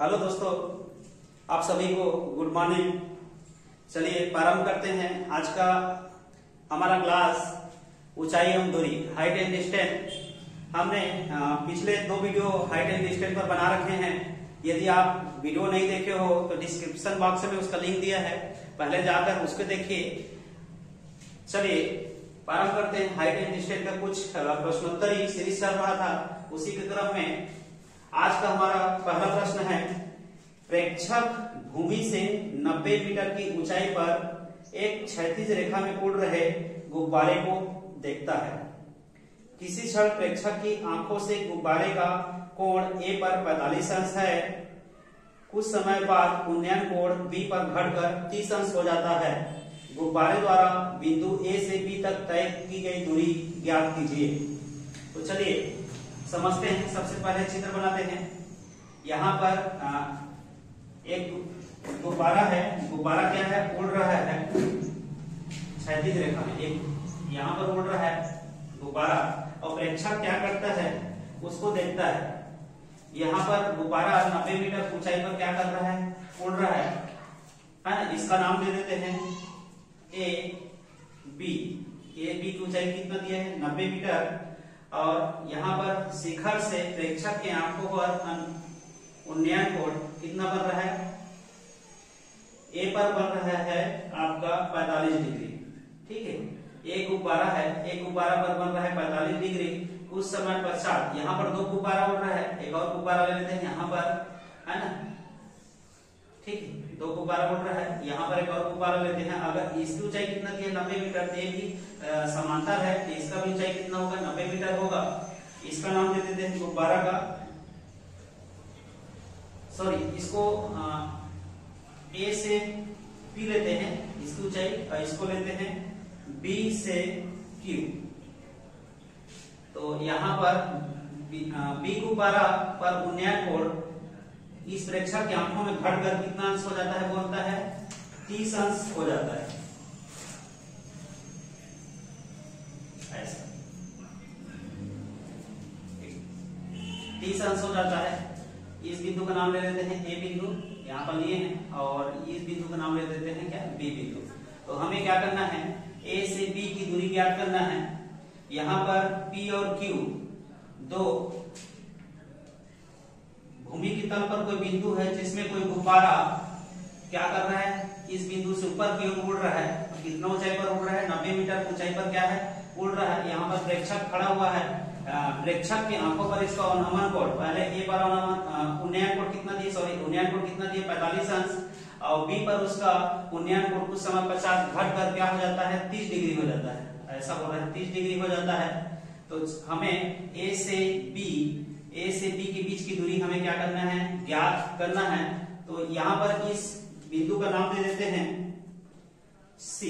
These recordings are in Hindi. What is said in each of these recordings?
हेलो दोस्तों, आप सभी को गुड मॉर्निंग। चलिए प्रारंभ करते हैं आज का हमारा क्लास ऊंचाई एवं दूरी, हाइट एंड डिस्टेंस। हमने पिछले 2 वीडियो हाइट एंड डिस्टेंस पर बना रखे हैं। यदि आप वीडियो नहीं देखे हो तो डिस्क्रिप्शन बॉक्स में उसका लिंक दिया है, पहले जाकर उसको देखिए। चलिए प्रारंभ करते हैं। हाइट एंड डिस्टेंस का कुछ प्रश्नोत्तरी सीरीज चल रहा था, उसी के क्रम में आज का हमारा पहला प्रश्न है, प्रेक्षक भूमि से 90 मीटर की ऊंचाई पर एक क्षैतिज रेखा में उड़ रहे गुब्बारे को देखता है। किसी क्षण प्रेक्षक की आंखों से गुब्बारे का कोण ए पर 45 अंश है। कुछ समय बाद उन्नयन कोण बी पर घटकर 30 अंश हो जाता है। गुब्बारे द्वारा बिंदु ए से बी तक तय की गई दूरी ज्ञात कीजिए। तो चलिए समझते हैं। सबसे पहले चित्र बनाते हैं। यहाँ पर एक गुब्बारा है। गुब्बारा क्या है? उड़ रहा है क्षैतिज रेखा में। एक यहाँ पर उड़ रहा है गुब्बारा और प्रेक्षक क्या करता है? उसको देखता है। यहाँ पर गुब्बारा 90 मीटर ऊंचाई पर क्या कर रहा है? उड़ रहा है ना। इसका नाम दे देते हैं ए बी। ए बी की ऊंचाई कितना दिया है? 90 मीटर। और यहाँ पर शिखर से प्रेक्षक के आंखों पर उन्नयन कोण कितना बन रहा है? ए पर बन रहा है आपका 45 डिग्री। ठीक है, एक गुब्बारा है, एक गुब्बारा पर बन रहा है 45 डिग्री। कुछ समय पश्चात यहाँ पर 2 गुब्बारा उड़ रहा है, एक और गुब्बारा ले लेते हैं यहाँ पर, है ना। ठीक है, 2 गुब्बारा उड़ रहा है, यहाँ पर एक और गुब्बारा लेते हैं। अगर इसकी ऊंचाई कितना दी है? 90 मीटर। ये भी समांतर है तो इसका भी ऊंचाई कितना होगा? 90 मीटर होगा। इसका नाम दे देते हैं गुब्बारा का, सॉरी इसको ए से पी लेते हैं इसकी ऊंचाई, और इसको लेते हैं बी से क्यू। तो यहाँ पर बी गुब्बारा पर उन्नयन कोण इस प्रेक्षक की आंखों में घटकर कितना अंश हो जाता है? बोलता है 30 अंश हो जाता है। ऐसा 30 अंश हो जाता है। इस बिंदु का नाम ले लेते हैं ए बिंदु, यहाँ पर लिए हैं, और इस बिंदु का नाम ले देते हैं क्या? बी बिंदु। तो हमें क्या करना है? ए से बी की दूरी ज्ञात करना है। यहाँ पर पी और क्यू दो भूमि की तल पर कोई बिंदु है जिसमें कोई गुब्बारा क्या कर रहा है? इस बिंदु से ऊपर की ओर उड़ रहा है। कितना ऊंचाई पर उड़ रहा है? 90 मीटर ऊंचाई पर क्या है? उड़ रहा है। यहाँ पर प्रेक्षक खड़ा हुआ है। प्रेक्षक की आंखों पर इसका अवनमन कोण, पहले ए पर उन्नयन कोण कितना दिए? सॉरी उन्नयन कोण कितना दिए? 45 अंश। और बी पर उसका उन्नयन कोण कुछ समय पश्चात घट कर क्या हो जाता है? 30 डिग्री हो जाता है। ऐसा बोल रहा है 30 डिग्री हो जाता है। तो हमें ए से बी के बीच की दूरी हमें क्या करना है? ज्ञात करना है। तो यहाँ पर इस बिंदु का नाम दे देते हैं सी।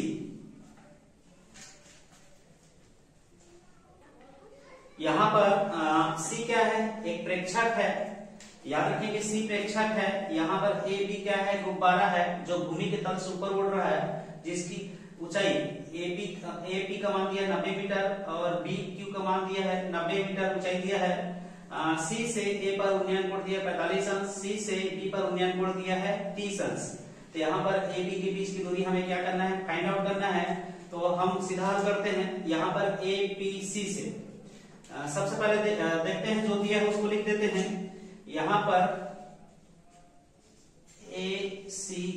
यहाँ पर सी क्या है? एक प्रेक्षक है। याद रखेंगे सी प्रेक्षक है। यहाँ पर ए बी क्या है? गुब्बारा है जो भूमि के तल से ऊपर उड़ रहा है, जिसकी ऊंचाई ए पी का मान दिया है 90 मीटर और बी क्यू का मान दिया है 90 मीटर ऊंचाई दिया है। सी से ए पर उन्नयन कोण दिया 45 अंश, सी से बी पर उन्नयन कोण दिया है 30 अंश। तो यहाँ पर ए बी के बीच की दूरी हमें क्या करना है? फाइंड आउट करना है। तो हम सीधा हल करते हैं। यहाँ पर ए पी सी से सबसे पहले देखते हैं, जो दिया है उसको लिख देते हैं। यहाँ पर ए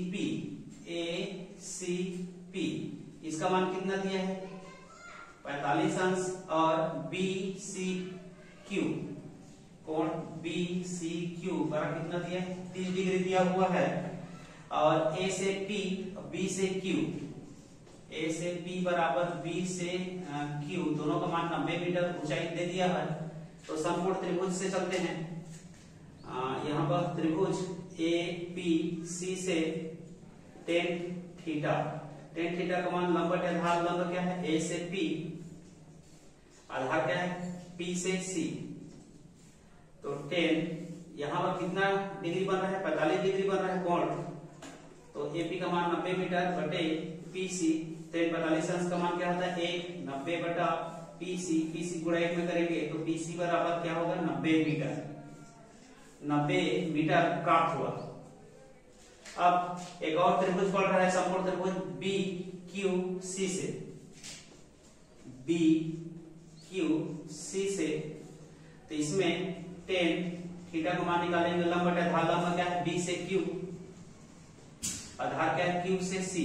सी पी इसका मान कितना दिया है? 45 अंश। और बी सी क्यू कोण बी सी क्यू बराबर कितना दिया है? 30 डिग्री दिया हुआ है। और ए से पी, बी से क्यू, ए से पी बराबर बी से क्यू, दोनों का मान 90 मीटर ऊंचाई दे दिया है। तो समकोण त्रिभुज से चलते हैं। यहाँ पर त्रिभुज ए पी सी से tan थीटा का मान लंब बटे आधार, लंब क्या है? ए से पी, आधार क्या है? पी से सी। तो tan यहाँ पर कितना डिग्री बन रहा है? 45 डिग्री बन रहा है कोण। तो एपी का मान 90 मीटर बटे पीसी, tan 45 अंश का मान क्या होता है? 1 90 बटा पीसी गुणा 1 में करेंगे तो पीसी बराबर क्या होगा? 90 मीटर। 90 मीटर प्राप्त हुआ। अब एक और त्रिभुज पड़ रहा है, समकोण त्रिभुज बी क्यू सी से, बी क्यू सी से, तो इसमें टेन थीटा का मान निकालेंगे, लंब बटा आधार, लंब क्या है बी से क्यू, आधार क्या है क्यू से सी,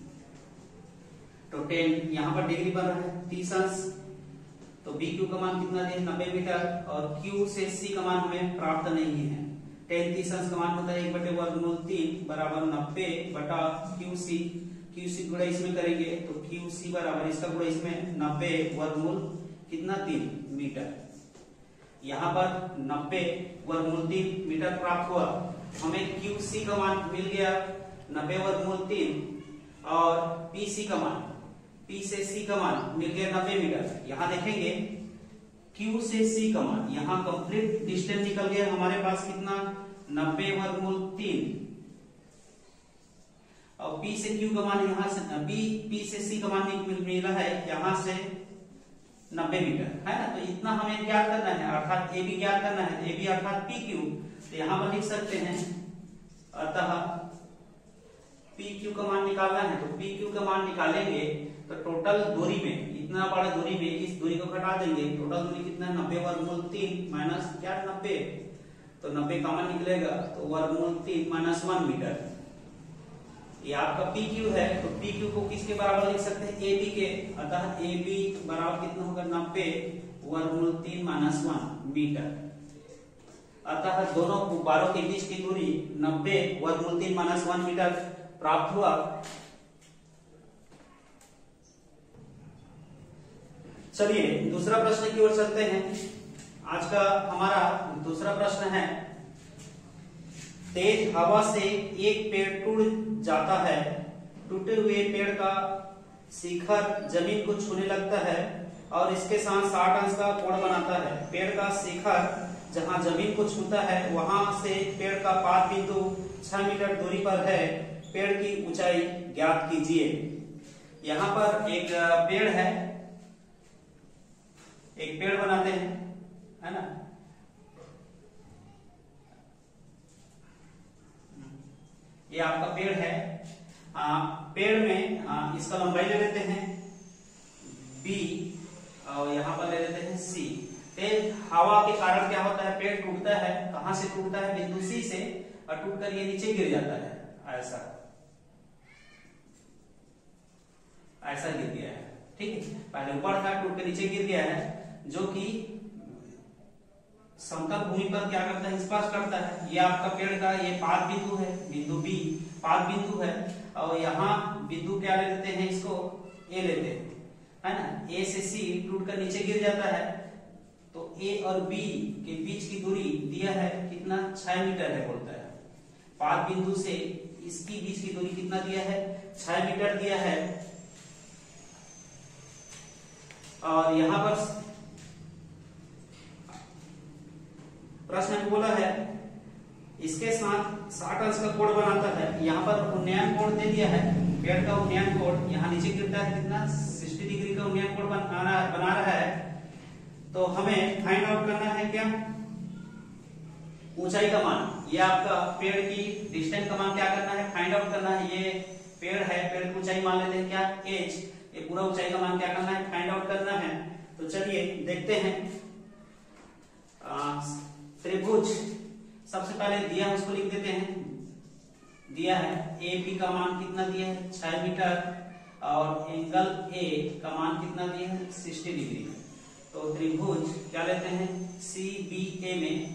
तो टेन यहां पर डिग्री बन रहा है 30 अंश, तो बी क्यू का मान कितना दिया 90 मीटर, और क्यू से सी का मान हमें प्राप्त नहीं है। टेन 30 अंश का मान होता है 1/3 बराबर 90 बटा क्यू सी गुणा इसमें करेंगे तो क्यू सी बराबर इसका गुणा इसमें 90 वर्गमूल कितना 3 मीटर। यहाँ पर 90 वर्गमूल 3 मीटर प्राप्त हुआ, हमें क्यू सी का मान मिल गया 90 वर्गमूल 3 और पी सी का मान, पी से सी का मान मिल गया 90 मीटर। यहाँ देखेंगे क्यू से सी का मान, यहाँ कंप्लीट डिस्टेंस निकल गया हमारे पास कितना 90 वर्गमूल 3 और P से Q का मान यहाँ से P से C का मान मिला है यहाँ से 90 मीटर है ना, तो इतना हमें ज्ञात करना है, अर्थात AB ज्ञात करना है, AB अर्थात PQ, तो यहाँ पर लिख सकते हैं अतः PQ का मान निकालना है, तो PQ का मान निकालेंगे तो टोटल दूरी में, इतना बड़ा दूरी में इस दूरी को घटा देंगे, टोटल दूरी कितना 90 वर्गमूल 3 माइनस क्या 90, तो 90 कॉमन निकलेगा तो वर्गमूल 3 माइनस 1 मीटर। ये आपका PQ है, तो PQ को किसके बराबर लिख सकते हैं AB के, अतः AB बराबर कितना होगा 90 वर्गमूल 3 माइनस 1 मीटर। अतः दोनों गुब्बारों के बीच की दूरी 90 वर्गमूल 3 माइनस 1 मीटर प्राप्त हुआ। चलिए दूसरा प्रश्न की ओर चलते हैं। आज का हमारा दूसरा प्रश्न है, तेज हवा से एक पेड़ टूट जाता है, टूटे हुए पेड़ का शिखर जमीन को छूने लगता है और इसके साथ 60 अंश का कोण बनाता है। पेड़ का शिखर जहां जमीन को छूता है वहां से पेड़ का पाद बिंदु 6 मीटर दूरी पर है, पेड़ की ऊंचाई ज्ञात कीजिए। यहाँ पर एक पेड़ है, एक पेड़ बनाते हैं है ना, ये आपका पेड़ है, पेड़ में इसका लंबाई ले लेते हैं B और यहाँ पर ले लेते हैं C। तेज हवा के कारण क्या होता है, पेड़ टूटता है, कहां से टूटता है बिंदु C से, और टूटकर ये नीचे गिर जाता है, ऐसा ऐसा गिर गया है, ठीक है, पहले ऊपर था टूट कर नीचे गिर गया है, जो कि समतल भूमि पर क्या करता है स्पर्श करता है। ये आपका पेड़ का ये पाद बिंदु है, बिंदु B पाद बिंदु है, और यहाँ बिंदु क्या ले लेते हैं, इसको A लेते हैं है ना, A से C टूट कर नीचे गिर जाता है, तो A और B के बीच की दूरी दिया है कितना 6 मीटर है बोलता है, पाद बिंदु से इसकी बीच की दूरी कितना दिया है 6 मीटर दिया है, और यहाँ पर प्रश्न में बोला है इसके साथ 60 अंश का कोण बनाता है। यहाँ पर उन्नयन कोण दे दिया है, पेड़ का उन्नयन कोण यहाँ नीचे गिरता है कितना 60 डिग्री का उन्नयन कोण बना रहा है, तो हमें फाइंड आउट करना है क्या ऊंचाई का मान। ये आपका पेड़ की डिस्टेंस का मान क्या करना है फाइंड आउट करना है। ये पेड़ है, पेड़ की ऊंचाई मान लेते हैं क्या h, ये पूरा ऊंचाई का मान क्या करना है फाइंड आउट करना है। तो चलिए देखते हैं, त्रिभुज सबसे पहले दिया है उसको लिख देते हैं, दिया है AB का मान कितना दिया है 6 मीटर और एंगल A का मान कितना दिया है 60 डिग्री। तो त्रिभुज क्या लेते हैं CBA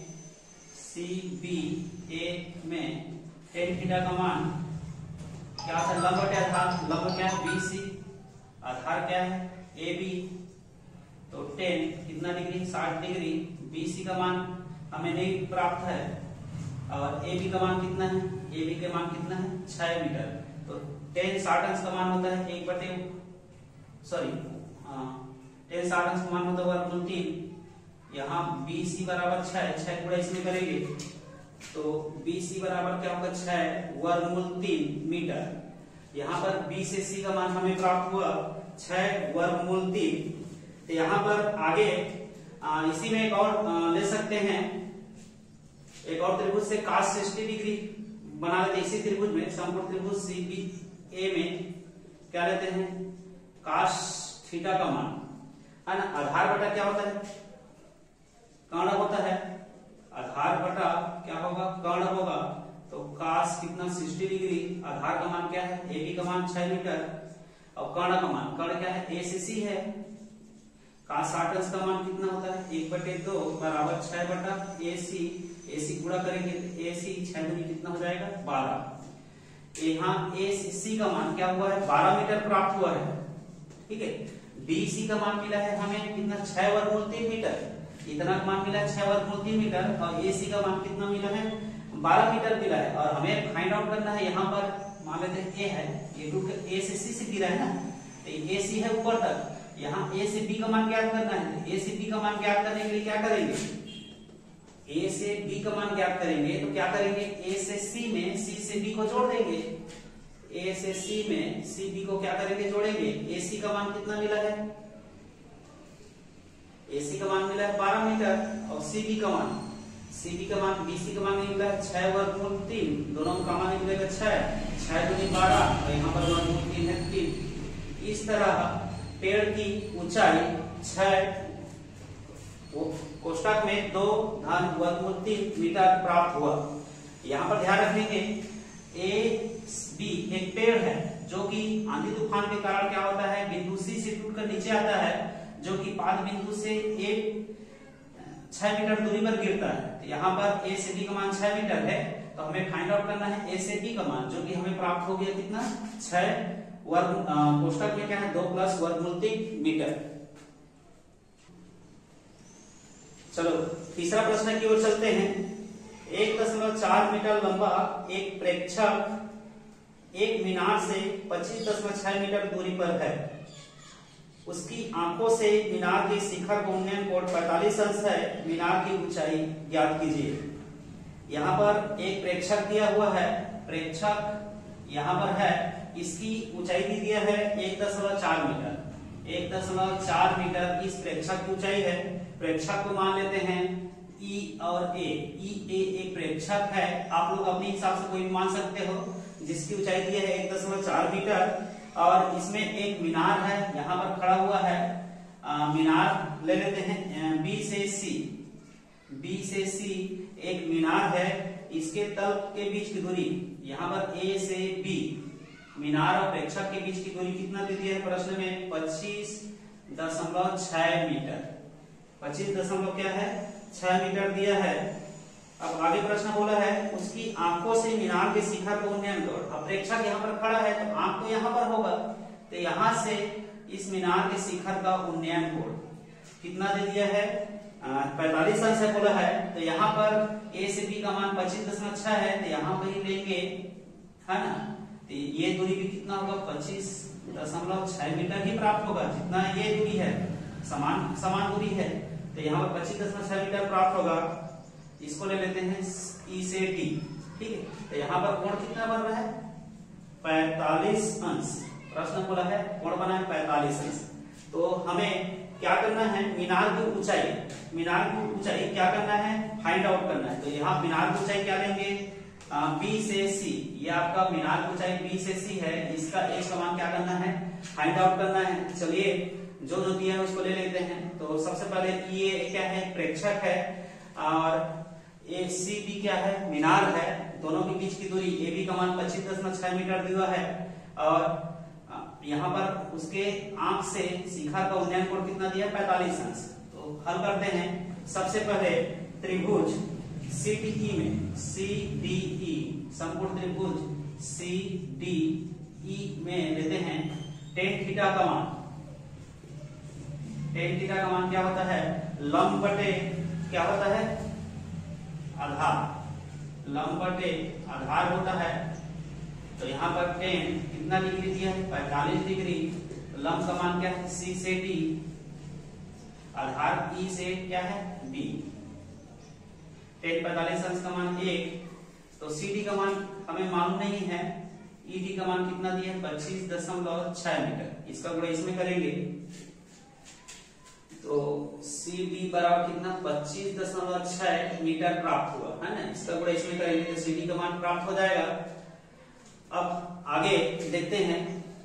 में tan थीटा का मान क्या था, लंब बटे आधार, लंब क्या है BC, आधार क्या है AB, तो tan कितना डिग्री 60 डिग्री, BC का मान हमें नहीं प्राप्त है, और AB का मान कितना है, AB के मान कितना है 6 मीटर, तो tan 60 अंश का मान होता है 1 बटे tan 60 अंश का मान होता है वर्गमूल 3, यहाँ BC बराबर 6 गुणा इसमें करेंगे तो BC बराबर क्या होगा 6 वर्गमूल 3 मीटर। यहाँ पर B से C का मान हमें प्राप्त हुआ 6 वर्गमूल 3, तो यहाँ पर आगे इसी में एक और ले सकते हैं एक और त्रिभुज से cos 60 डिग्री बना लेते हैं। इसी त्रिभुज में समकोण त्रिभुज CBA में क्या लेते हैं, cos थीटा का मान है ना, आधार बटा क्या होता है, कर्ण होता है, आधार बटा क्या होगा, कर्ण होगा। तो cos कितना 60 डिग्री, आधार का मान क्या है, AB का मान 6 मीटर और कर्ण का मान, कर्ण क्या है, ACC है। cos 60 अंश का मान कितना होता है, 1/2 बराबर 6/AC, AC गुणा करेंगे तो AC 6 दूनी कितना हो जाएगा, 12। यहाँ ACC का मान क्या हुआ है, 12 मीटर प्राप्त हुआ है। ठीक है, BC का मान मिला है हमें कितना, 6 वर्गमूल 3 मीटर, इतना मान मिला है 6 वर्गमूल 3 मीटर, और AC का मान कितना मिला है, 12 मीटर मिला है। और हमें फाइंड आउट करना है, यहाँ पर मान लेते हैं A है, ये टू A से C से गिरा है ना, तो AC है ऊपर तक, यहाँ A से B का मान ज्ञात करना है। A से B का मान ज्ञात करने के लिए क्या करेंगे, A से B का मान ज्ञात करेंगे तो क्या करेंगे, A से C में C से B को जोड़ देंगे, A से C में C B को क्या करेंगे, जोड़ेंगे। AC का मान कितना मिला है, AC का मान मिला है 12 मीटर, और CB का मान BC का मान मिला है 6 वर्गमूल 3, दोनों का मान मिलेगा 6 दूनी 12, और यहाँ पर वर्गमूल 3 है 3। इस तरह पेड़ की ऊंचाई 6 कोष्ठक में 2 धन वर्गमूल 3 मीटर प्राप्त हुआ। यहाँ पर ध्यान रखेंगे AB एक पेड़ है जो कि आंधी तूफान के कारण क्या होता है, बिंदु C से टूटकर नीचे आता है, जो कि पाद बिंदु से 6 मीटर दूरी पर गिरता है। तो यहाँ पर A से B का मान 6 मीटर है, तो हमें फाइंड आउट करना है A से B का मान, जो कि हमें प्राप्त हो गया कितना, 6 वर्ग कोष्ठक में क्या है 2 प्लस वर्गमूल 3 मीटर। चलो तीसरा प्रश्न की ओर चलते हैं। 1.4 मीटर लंबा एक प्रेक्षक एक मीनार से 25.6 मीटर दूरी पर है। उसकी आंखों से मीनार के शिखर का उन्नयन कोण 45 अंश है। मीनार की ऊंचाई ज्ञात कीजिए। यहाँ पर एक प्रेक्षक दिया हुआ है, प्रेक्षक यहाँ पर है, इसकी ऊंचाई दी दिया है 1.4 मीटर। 1.4 मीटर इस प्रेक्षक की ऊंचाई है। प्रेक्षक को मान लेते हैं E और A। एक प्रेक्षक है, आप लोग अपने हिसाब से कोई भी मान सकते हो, जिसकी ऊंचाई दी है 1.4 मीटर, और इसमें एक मीनार है यहाँ पर खड़ा हुआ है। मीनार ले लेते हैं B से C एक मीनार है, इसके तल के बीच की दूरी यहाँ पर A से B, मीनार और प्रेक्षक के बीच की दूरी कितना दे दिया है प्रश्न में, 25.6 मीटर। 25.6 मीटर दिया है। अब आगे प्रश्न बोला है उसकी आंखों से मीनार के शिखर को उन्नयन करो। अब प्रेक्षक यहाँ पर खड़ा है तो आंख तो यहाँ पर होगा, तो यहाँ से इस मीनार के शिखर का उन्नयन कोण कितना दे दिया है, 45 अंश है बोला है। तो यहाँ पर A से B का मान 25.6 है, तो यहाँ पर ही लेंगे, है ना। तो ये दूरी भी कितना होगा, 25.6 मीटर ही प्राप्त होगा, जितना ये दूरी है समान दूरी है। तो यहाँ पर 25.6 मीटर प्राप्त होगा। इसको ले लेते हैं E से D, ठीक है। तो यहाँ पर कोण कितना बन रहा है, 45 अंश। प्रश्न बोला है कोण बना है 45 अंश। तो हमें क्या करना है, मीनार की ऊंचाई क्या करना है, फाइंड आउट करना है। तो यहाँ मीनार की ऊंचाई क्या लेंगे, B से C, ये आपका मीनार की ऊंचाई B से C है, इसका A का मान क्या करना है, फाइंड आउट करना है। चलिए जो दिया है उसको ले लेते हैं। तो सबसे पहले ये क्या है, प्रेक्षक है, और ACB क्या है, मीनार है। दोनों के बीच की दूरी AB का मान 25.6 मीटर दिया है, और यहाँ पर उसके आंख से शिखर का उन्नयन कोण कितना दिया, 45 अंश। तो हल करते हैं। सबसे पहले त्रिभुज CDE में, CDE समकोण त्रिभुज CDE में लेते हैं tan थीटा का मान। tan थीटा का मान क्या होता है, लंब बटे क्या होता है, आधार। लंब बटे आधार होता है। तो यहाँ पर tan कितना डिग्री दिया है, 45 डिग्री। लंब का मान क्या है, C से D, आधार E से क्या है, B। tan 45 अंश का मान 1। तो CD का मान हमें मालूम नहीं है, ED का मान कितना दिया है, 25.6 मीटर। इसका गुणा इसमें करेंगे तो सी डी बराबर कितना 25.6 मीटर प्राप्त हुआ है ना। इसका गुणा इसमें करेंगे तो सी डी का मान प्राप्त हो जाएगा। अब आगे देखते हैं,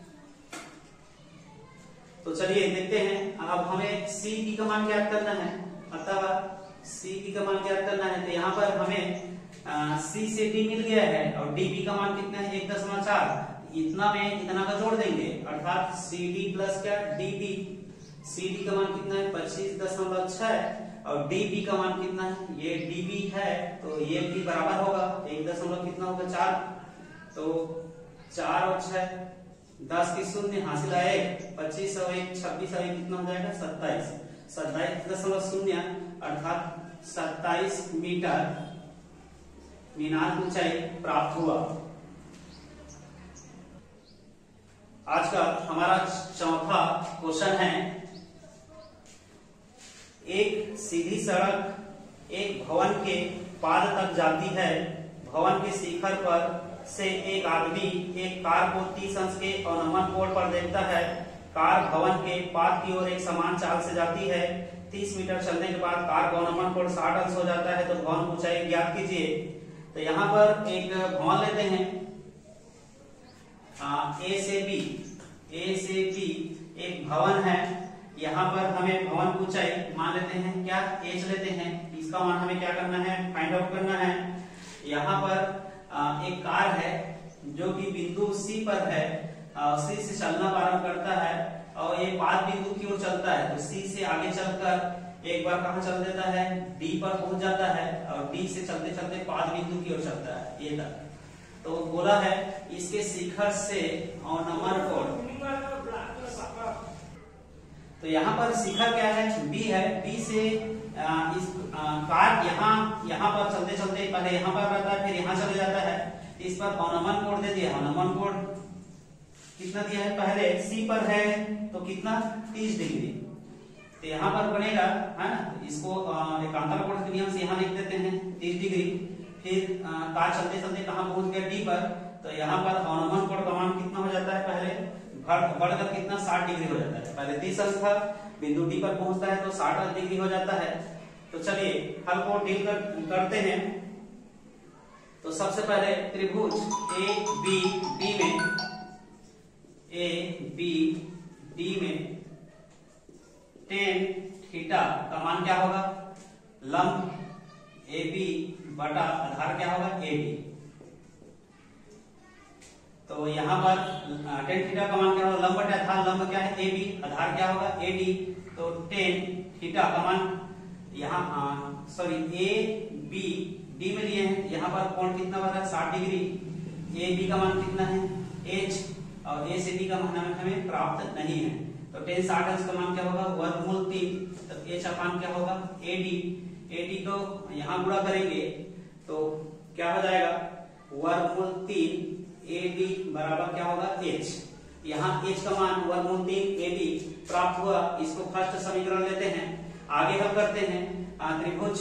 तो चलिए देखते हैं। अब हमें सी डी का मान ज्ञात करना है, अतः सी डी का मान ज्ञात करना है। तो यहाँ पर हमें सी से डी मिल गया है और डी बी का मान कितना है 1.4। इतना में इतना का जोड़ देंगे अर्थात सी डी प्लस क्या डी बी। सी डी का मान कितना है 25.6 और डी बी का मान कितना है, ये डी बी है तो ये भी बराबर होगा 1 कितना होगा 4। तो 4 और 6 10 की शून्य हासिल आए 25 और 1 26 और 1 कितना हो जाएगा 27। 27.0 अर्थात 27 मीटर मीनार ऊंचाई प्राप्त हुआ। आज का हमारा चौथा क्वेश्चन है, एक सीधी सड़क एक भवन के पाद तक जाती है। भवन के शिखर पर से एक आदमी एक कार को 30 अंश के अवनमन कोण पर देखता है। कार भवन के पाद की ओर एक समान चाल से जाती है। 30 मीटर चलने के बाद कार का अवनमन कोण 60 अंश हो जाता है। तो भवन ऊंचाई ज्ञात कीजिए। तो यहाँ पर एक भवन लेते हैं ए से बी एक भवन है। यहाँ पर हमें भवन की ऊंचाई मान लेते हैं क्या एच लेते हैं। इसका मान हमें क्या करना है फाइंड आउट करना है। यहाँ पर एक कार है जो कि बिंदु सी पर है, सी से चलना प्रारंभ करता है और ये पाद बिंदु की ओर चलता है। तो सी से आगे चलकर एक बार कहां चल देता है डी पर पहुंच जाता है और डी से चलते चलते पाद बिंदु की ओर चलता है ये तक। तो बोला है इसके शिखर से अवनमन कोण, तो यहाँ पर शिखर क्या है बी है। बी से इस कार यहाँ पर चलते चलते पहले यहाँ पर रहता है फिर यहाँ चले जाता है। इस पर अवनमन कोण दे दिया। अवनमन कोण कितना दिया है, पहले सी पर है तो कितना 30 डिग्री। तो यहाँ पर बनेगा है ना, इसको एकांतर कोण के नियम से यहाँ लिख देते हैं 30 डिग्री। फिर कार चलते चलते कहाँ पहुंच गया डी पर। तो यहाँ पर अवनमन कोण का मान कितना हो जाता है, पहले बढ़कर कितना 60 डिग्री हो जाता है। पहले 30 अंश था, बिंदु डी पर पहुंचता है तो 60 डिग्री हो जाता है। तो चलिए हल को डील करते हैं। तो सबसे पहले त्रिभुज ए बी डी में tan थीटा का मान क्या होगा, लंब ए बी बटा आधार क्या होगा ए बी। तो यहाँ पर tan थीटा का मान क्या होगा, लंब बटा आधार, लंब क्या है ए बी, आधार क्या होगा ए डी। तो tan थीटा का मान यहाँ सॉरी ए बी डी में लिए हैं। यहाँ पर कोण कितना बना 60 डिग्री। ए बी का मान कितना है h और ए से बी का मान हमें प्राप्त नहीं है। तो tan 60 अंश का मान क्या होगा वर्गमूल 3। तो h अपान क्या होगा AD को यहाँ गुणा करेंगे तो क्या हो जाएगा वर्गमूल 3 AD बराबर क्या होगा h। यहाँ h का मान वर्गमूल 3 AD प्राप्त हुआ। इसको फर्स्ट समीकरण लेते हैं, आगे हल करते हैं। त्रिभुज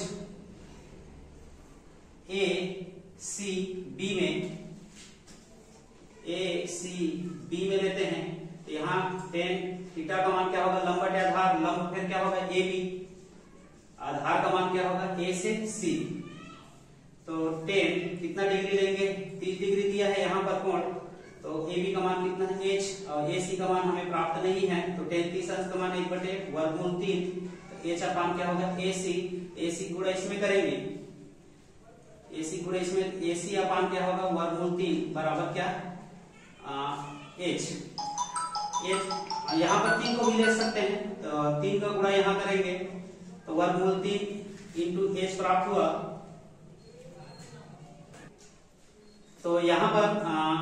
ए सी बी में लेते हैं। तो यहाँ tan थीटा का मान क्या होगा लंब बटे आधार, लंब फिर क्या होगा ए बी, आधार का मान क्या होगा ए से सी। तो tan कितना डिग्री लेंगे 30 डिग्री दिया है यहाँ पर कोण। तो ए बी का मान कितना है h और ए सी का मान हमें प्राप्त नहीं है। तो tan 30 अंश का मान 1 बटे वर्गमूल 3। तो h अपान क्या होगा ए सी गुणा इसमें करेंगे, ए सी गुणा इसमें ए सी अपान क्या होगा वर्गमूल 3 बराबर क्या h। यहाँ पर 3 को भी ले सकते हैं। तो 3 का गुणा यहाँ करेंगे तो वर्गमूल 3 इंटू h प्राप्त हुआ। तो यहाँ पर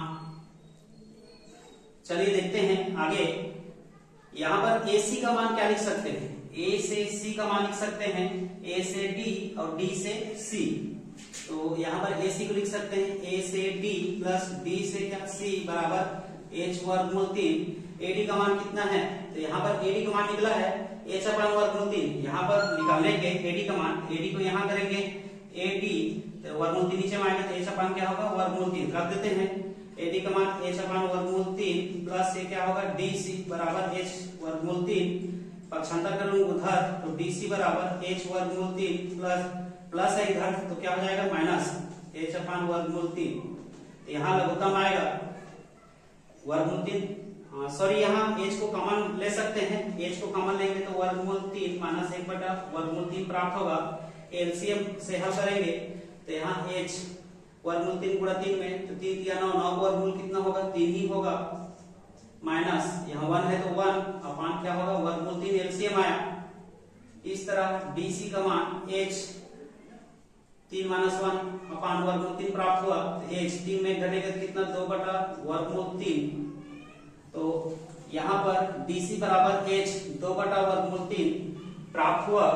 चलिए देखते हैं आगे। यहाँ पर AC का मान क्या लिख सकते हैं, A से C का मान लिख सकते हैं, A से D और D से C। तो यहाँ पर AC को लिख सकते हैं A से D प्लस D से क्या C बराबर h वर्गमूल 3। AD का मान कितना है, तो यहाँ पर AD का मान निकला है h अपान वर्गमूल 3। यहाँ पर निकालेंगे AD का मान, AD को यहाँ करेंगे AD तो वर्गमूल 3 नीचे में आएगा तो h अपान क्या होगा वर्गमूल 3 रख देते हैं। AD का मान h अपान वर्गमूल 3 प्लस ये क्या होगा DC बराबर h वर्गमूल 3 पक्षांतर करूँ उधर तो DC बराबर h वर्गमूल 3 प्लस है इधर तो क्या हो जाएगा माइनस h अपान वर्गमूल 3। यहाँ लघुत्तम आएगा वर्गमूल 3, सॉरी यहाँ h को कॉमन ले सकते हैं, h को कॉमन लेंगे तो वर्गमूल 3 माइनस 1 बटा वर्गमूल 3 प्राप्त होगा। एलसीएम से हल करेंगे तो यहाँ h वर्गमूल 3 गुणा 3 में तो 3 या 9 9 वर्गमूल कितना होगा 3 ही होगा, माइनस यहाँ 1 है तो 1 अपान क्या होगा वर्गमूल 3 एलसीएम आया। इस तरह DC का मान h 3 माइनस 1 अपान वर्गमूल 3 प्राप्त हुआ तो h 3 में घटेगा कितना 2 बटा वर्गमूल 3। तो यहाँ पर DC बराबर h 2 बटा वर्गमूल 3 प्राप्त हुआ।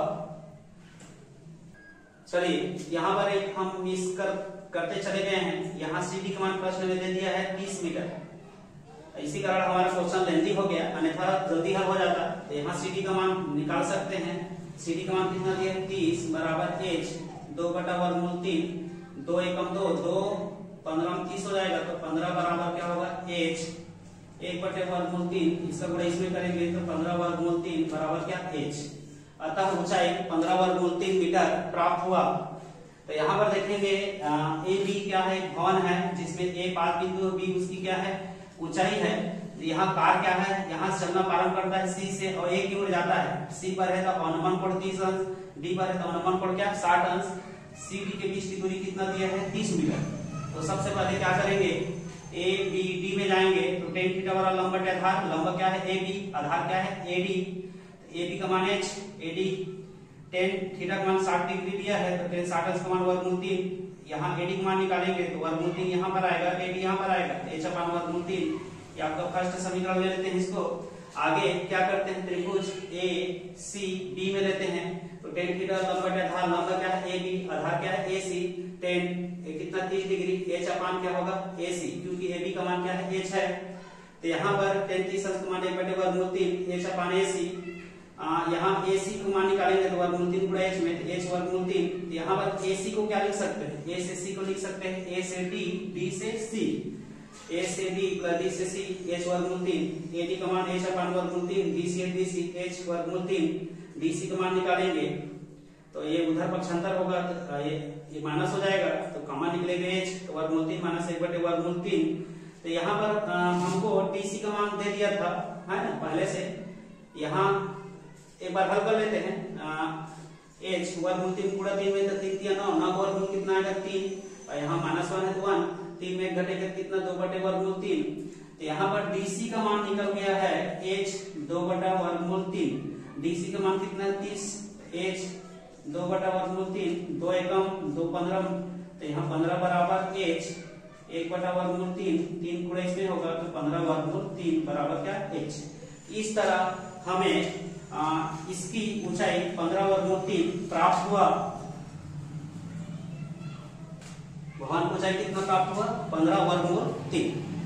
चलिए यहाँ पर एक हम मिस करते चले गए हैं, यहाँ CD का मान प्रश्न में दे दिया है 30 मीटर, इसी कारण हमारा क्वेश्चन लेंथी हो गया, अन्यथा जल्दी हल हो जाता। तो यहाँ CD का मान निकाल सकते हैं, CD का मान कितना दिया 30 बराबर h 2 बटा वर्गमूल 3, 2 एकम 2 2 15 में 30 हो जाएगा तो 15 बराबर क्या होगा h 1 बटे वर्गमूल 3, इसका गुणा इसमें करेंगे तो 15 वर्गमूल 3 बराबर क्या h। अतः ऊंचाई 15 वर्गमूल 3 मीटर प्राप्त हुआ। तो यहाँ पर देखेंगे ए बी क्या है भवन है जिसमें A 5 बिंदु B उसकी क्या है ऊंचाई है। यहाँ कार क्या है यहाँ से चलना प्रारंभ करता है C से और A की ओर जाता है, C पर है तो अनुमान कोण 30 अंश, D पर है तो अनुमान कोण क्या 60 अंश, CD के बीच की दूरी कितना दिया है 30 मीटर। तो सबसे पहले क्या करेंगे A B D में जाएंगे तो tan थीटा वाला लंब बटे आधार, लंब क्या है AB, आधार क्या है AD, AB का मान h, AD tan थीटा का मान 60 डिग्री दिया है तो tan 60 अंश का मान वर्गमूल 3, यहाँ AD का मान निकालेंगे तो वर्गमूल 3 यहाँ पर आएगा, AD यहाँ पर आएगा, h अपान वर्गमूल 3। ये आपका फर्स्ट समीकरण ले लेते हैं। इसको आगे क्या करते हैं त्रिभुज ACB में लेते हैं तो tan थीटा लंब बटे आधार, लंब क्या है AB, आधार क्या है AC, tan कितना 30 डिग्री, h अपान क्या होगा AC, क्योंकि AB का मान क्या है h है। तो यहाँ पर tan 30 अंश का मान 1 बटे वर्गमूल 3 h अपान AC, यहाँ AC को मान निकालेंगे तो वर्गमूल 3 गुणा h में h वर्गमूल 3। यहाँ पर AC को क्या लिख सकते हैं A से C को लिख सकते हैं A से D, D से C, A से D प्लस D से C h वर्गमूल 3, AD का मान h अपान वर्गमूल 3, D से DC h वर्गमूल 3, DC का मान निकालेंगे तो ये उधर पक्षांतर होगा तो ये माइनस हो जाएगा तो कॉमन निकलेगा h तो वर्गमूल 3 माइनस 1 बटे वर्गमूल 3। तो यहाँ पर हमको DC का मान दे दिया था है ना पहले से, यहाँ एक बार हल कर लेते हैं h वर्गमूल 3 गुणा 3 में तो 3 या 9 9 वर्गमूल कितना आएगा 3 और यहाँ माइनस 1 है तो 1, 3 में घटेगा कितना 2 बटे वर्गमूल 3। तो यहाँ पर DC का मान निकल गया है h 2 बटा वर्गमूल 3, DC का मान कितना 30 h 2 बटा वर्गमूल 3, 2 एकम 2 15, तो यहाँ 15 बराबर h 1 बटा वर्गमूल 3, 3 गुणा इसमें होगा तो 15 वर्गमूल 3 बराबर क्या h। इस तरह हमें इसकी ऊंचाई 15 वर्गमूल 3 प्राप्त हुआ। भवन की ऊंचाई कितना प्राप्त हुआ 15 वर्गमूल 3।